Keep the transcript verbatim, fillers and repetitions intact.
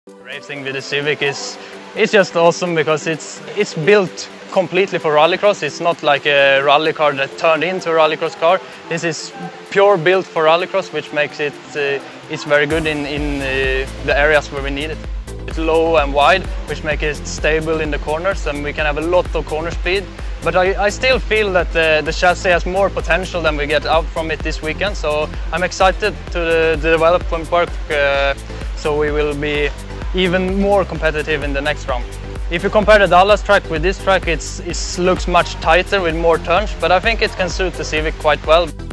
Racing with the Civic is it's just awesome because it's it's built completely for rallycross. It's not like a rally car that turned into a rallycross car. This is pure built for rallycross, which makes it uh, it's very good in in uh, the areas where we need it. It's low and wide, which makes it stable in the corners, and we can have a lot of corner speed. But I, I still feel that the, the chassis has more potential than we get out from it this weekend. So I'm excited to the, the development work, uh, so we will be even more competitive in the next round. If you compare the Dallas track with this track, it's, it looks much tighter with more turns, but I think it can suit the Civic quite well.